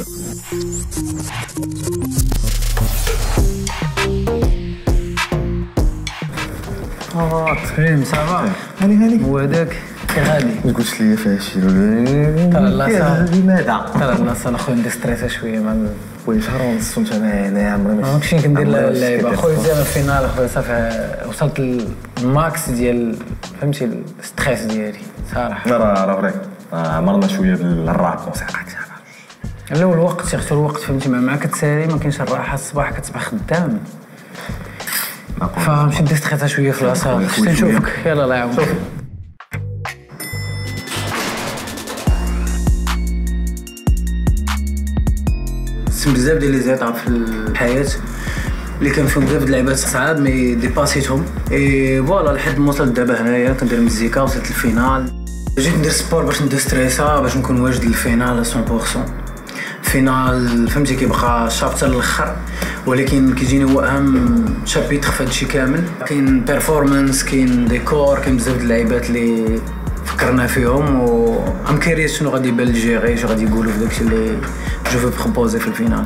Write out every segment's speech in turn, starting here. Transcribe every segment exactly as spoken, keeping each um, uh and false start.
اه تفهم صافا هاني هاني وهداك غادي ما تقولش لي فيها شي ترى لا لماذا ترى لا انا خويا ندير ستريس شويه مع خويا شهر ونص وانت معايا يا عمري ما كنتش كندير اللعيبه خويا ديال الفينال خويا صافي وصلت الماكس ديال فهمتي الستريس ديالي صراحه. لا راه راه فري عمرنا شويه بالراب موسيقى لا الوقت سيرتو الوقت فهمتي مع كتسالي ما كاينش الراحه الصباح كتصبح خدام فمشيت ديت ستريس شويه في لاصال خصني نشوفك يلا الله يعاونك. سم بزاف ديال لي زيتاب في الحياه اللي كان فيهم بزاف د اللعيبات صعاب مي ديباسيتهم اي فوالا لحد ما وصلت دابا هنايا كندير مزيكا وصلت للفينال. جيت ندير سبور باش ندير ستريسا باش نكون واجد للفينال مية بالمية. فينال فهمتي كيبقى شابتر الاخر ولكن كيجيني هو اهم شابيتر في هادشي كامل. كاين بيرفورمانس كاين ديكور كاين بزاف د اللعيبات اللي فكرنا فيهم و ام كيريس شنو غادي يبان للجيري شنو غادي يقولوا في داكشي اللي جو فو بروبوزي في الفينال.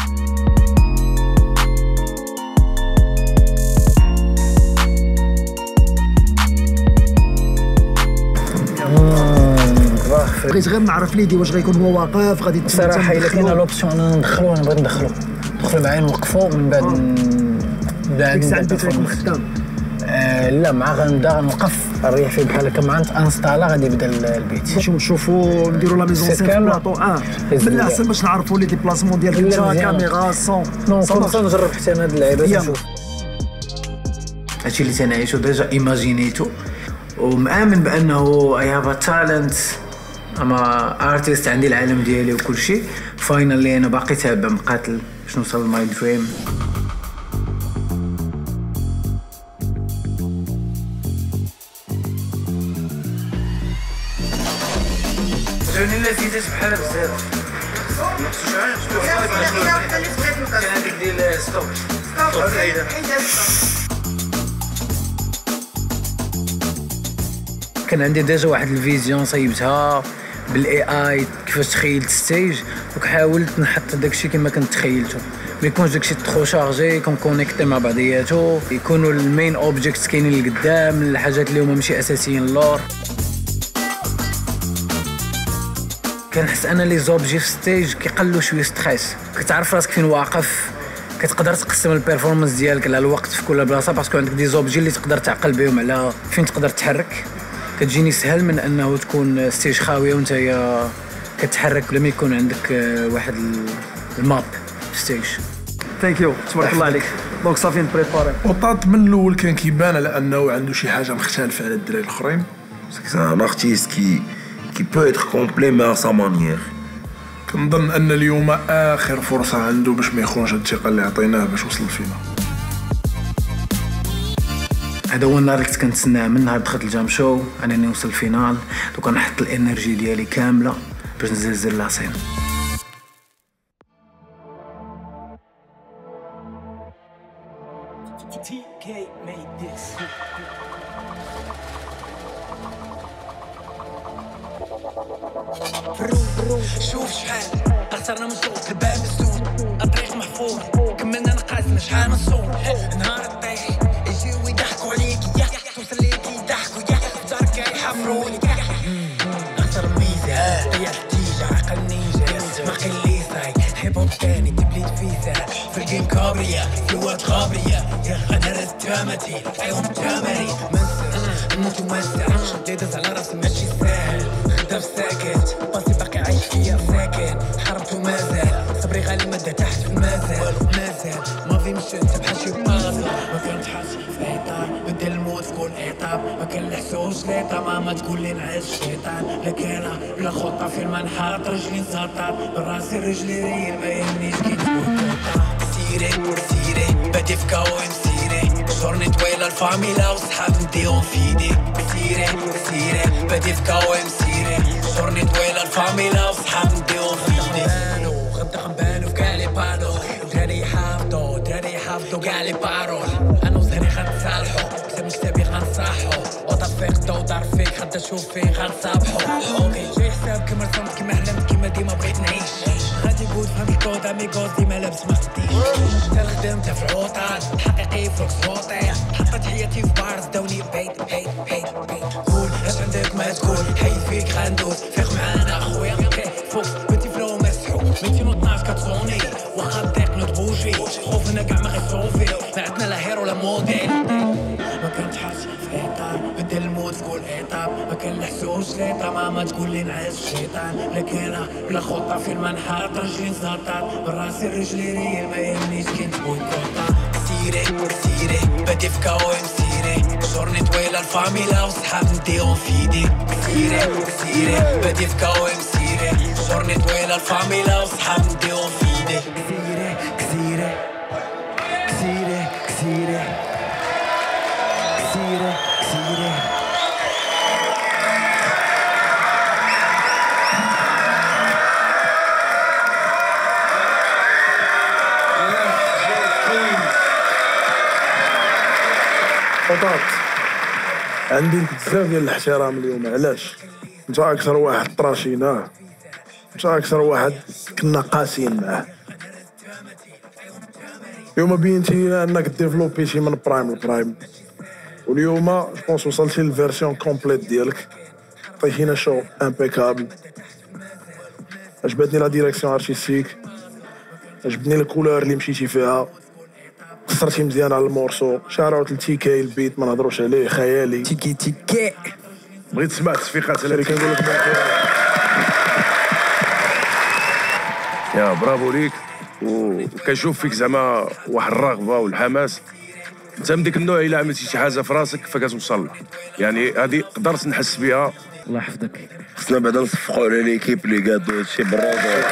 بغيت غير نعرف ليدي واش غيكون هو واقف غادي صراحه الا كاينه لوبسيون انا ندخلو انا بغيت ندخلو ندخلو معايا نوقفو من بعد بعد ديك الساعه بديت غيكون خدام. آه لا مع غنبدا غنوقف نريح فيه بحال هكا مع انستالا غادي يبدا البيت نمشيو نشوفوا نديروا لا ميزون سين في البلاطو اه بالله احسن باش نعرفوا لي ديبلاسمون ديالك انت كاميرا صون نو كنت نجرب حتى انا هاد اللعيبات نشوف هادشي اللي تنعيشو ديجا ايماجينيتو ومآمن بانه اي هاف ا تالنت اما ارتيست عندي العالم ديالي وكل شيء. فاينالي انا باقي تابع مقاتل باش نوصل لماي دريم. جوني لذيذة بحال بزاف كان هذيك ديال ستوب كان عندي ديجا واحد الفيزيون صايبتها بالاي اي كيفاش تخيلت ستيج وحاولت نحط داكشي كما كنت تخيلته ما يكونش داكشي ترو شارجي يكون كونيكتي مع بعضياتو يكونوا المين اوبجيكتس كاينين لقدام الحاجات اللي هما ماشي اساسيين اللور. كنحس انا لي زوبجي في ستيج كيقلوا شويه ستريس كتعرف راسك فين واقف كتقدر تقسم البيرفورمانس ديالك على الوقت في كل بلاصه باسكو عندك دي زوبجي اللي تقدر تعقل بهم على فين تقدر تحرك كتجيني سهل من انه تكون ستيج خاويه وانت كتحرك بلا ما يكون عندك واحد الماب ستيج. ثانك يو تبارك الله عليك. دونك صافي نبريباري وطاط من الاول كان كيبان على انه عنده شي حاجه مختلفه على الدراري الاخرين. سي ان ارتيست كي كي بو اتر كومبلي مي ا سا مانيير. كنظن ان اليوم اخر فرصه عنده باش ما يخونش هاد الثقه اللي عطيناه باش وصل للفينال. هذا هو النهار اللي كنت كنتسناه من نهار دخلت الجام شو انني نوصل الفينال دوكا نحط الانرجي ديالي كامله باش نزلزل لاسين. شوف شحال اخترنا من صوت الباب مسدود الطريق محفور كملنا نقاسنا شحال من صوت نهار الطيح يجيو يضحكوا عليك يا توصل ليك يضحكوا يا دارك يحفروني اختار الميزه طيح التيجه عقل نينجا ما قلي صاي هيب هوب ثاني تبليد فيزا في الجيم كابريا فلوات غابريه يا انا رستامتي فيهم تامري منسى نموت ومسع شديت على راسي ماشي ساهل خدام ساكت باسي باقي عايش فيا ساكن حرمت ومازال صبري غالي مدى تحت في المازال مازال ما في مشيت بحال شي بازل ما كنتحاش في اطار بدل الموت في كل اطار ما كنلحسوش ليطا ماما تقول لي نعيش الشيطان لك انا بلا خطه في المنحط رجلي نسطر براسي رجلي ريل ما يهمنيش كي تموت سيري سيري بدي في كاو مسيري جورني طويله الفاميلا وصحاب نديهم فيدي سيري سيري بدي في كاو مسيري جورني طويله الفاميلا وصحاب نديهم فيدي غدا غنبانو في كاع لي بانو دراري يحافظو دراري يحافظو كاع لي بارول انا وزهري غنتصالحو كتاب مشتبي غنصاحو وطا فيق ودار فيك غدا تشوف فين غنصابحو اوكي جاي حساب كيما رسمت كيما حلمت كيما ديما بغيت نعيش غادي قود كود اميغوز ديما لابس ما خديش حتى الخدمت في عوطات الحقيقي فوكس بوطيح حطيت حياتي في بارز داوني بعيد بعيد بعيد بعيد قول اش عندك ما تقول حي فيك غندوز فيق معانا اخويا فوكس بنتي فلو مسحوق ميتين واثناش كتصوني واخا الضيق نتبوجي خوفنا كاع ما غيصوفي ما عندنا لا هيرو لا موديل ما كنتحاش في اطار بدل المود في كل اطار ما كنحسوش ليطا ماما تقول لي نعس الشيطان لا كاينه بلا خطه فين ما نحاط رجلي نزلطات براسي رجلي ريال ما يهمنيش كنت بويكوطا كثيري كثيري بدي في كاو مسيري جورني طويله الفاميلا وصحاب نديهم في يدي كثيري كثيري بدي في كاو مسيري جورني طويله الفاميلا وصحاب نديهم في يدي كثيري كثيري كثيري كثيري كثيري كثيري بطاط عندي لك بزاف ديال الاحترام اليوم. علاش؟ انت اكثر واحد طراشيناه، انت اكثر واحد كنا قاسيين معاه. اليوم بينتي لنا انك ديفلوبيتي من برايم لبرايم، واليوم جوبونس وصلتي للفيرسيون كومبليت ديالك، عطيتينا شو امبيكابل. عجبتني لا ديريكسيون ارتستيك، عجبتني الكولور اللي مشيتي فيها، قصرتي مزيان على المورسو. شاراوت لتيكي البيت ما نهضروش عليه، خيالي تيكي تيكي. بغيت تسمع التصفيقات اللي كنقول لك. يا برافو ليك، وكنشوف فيك زعما واحد الرغبه والحماس. انت من ديك النوع الا عملتي شي حاجه في راسك فكتوصل، يعني هذه قدرت نحس بها. الله يحفظك. خصنا بعدا نصفقوا على ليكيب اللي قادو هادشي بالرجوله.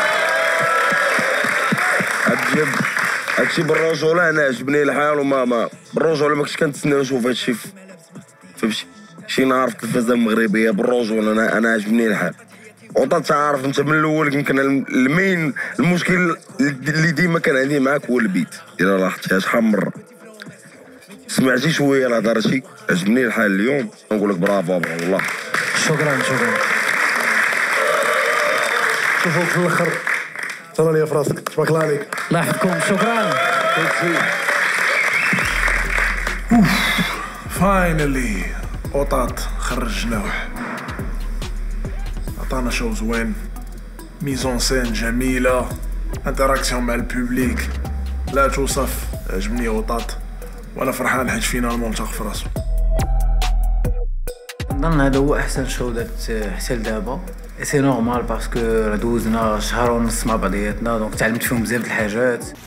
هادشي هادشي بالرجوله انا عجبني الحال، وما ما بالرجوله ما كنتش كنتسنى نشوف هادشي في شي شي نهار في التلفازه المغربيه. بالرجوله انا انا عجبني الحال. وانت تعرف انت من الاول يمكن المين المشكل اللي ديما كان عندي معاك هو البيت. الا لاحظتيها شحال من مره سمعتي شويه الهضره شي عجبني الحال اليوم. نقول لك برافو والله. شكرا شكرا. شوفوا في الاخر صار لي في راسك. تبارك الله عليك. الله يحفظكم. شكرا. فاينلي قطاط خرجناه، عطانا شو زوين، ميزون سين جميله، انتراكسيون مع البوبليك لا توصف. عجبني قطاط وانا فرحان حيت فينالمون تاخ في راسو. نظن هذا هو احسن شو درت حتى لدابا. سي نورمال باسكو دوزنا شهر ونص مع بعضياتنا، دونك تعلمت فيهم بزاف د الحاجات.